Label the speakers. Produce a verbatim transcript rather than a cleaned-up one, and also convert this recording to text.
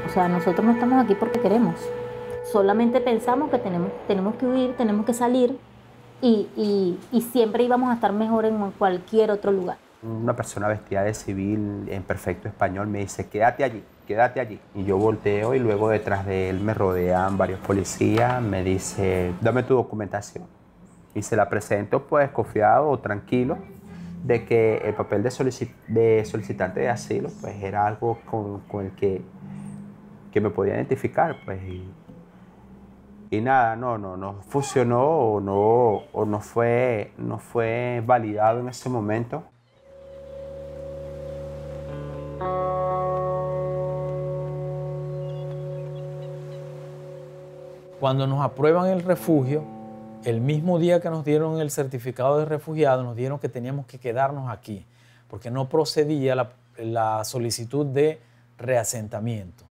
Speaker 1: O sea, nosotros no estamos aquí porque queremos. Solamente pensamos que tenemos, tenemos que huir, tenemos que salir y, y, y siempre íbamos a estar mejor en cualquier otro lugar.
Speaker 2: Una persona vestida de civil en perfecto español me dice, quédate allí, quédate allí. Y yo volteo y luego detrás de él me rodean varios policías, me dice, dame tu documentación. Y se la presento pues confiado o tranquilo de que el papel de, solici de solicitante de asilo pues era algo con, con el que, que me podía identificar. Pues, y, y nada, no, no, no funcionó o no, o no fue, no fue validado en ese momento.
Speaker 3: Cuando nos aprueban el refugio, el mismo día que nos dieron el certificado de refugiado, nos dieron que teníamos que quedarnos aquí, porque no procedía la, la solicitud de reasentamiento.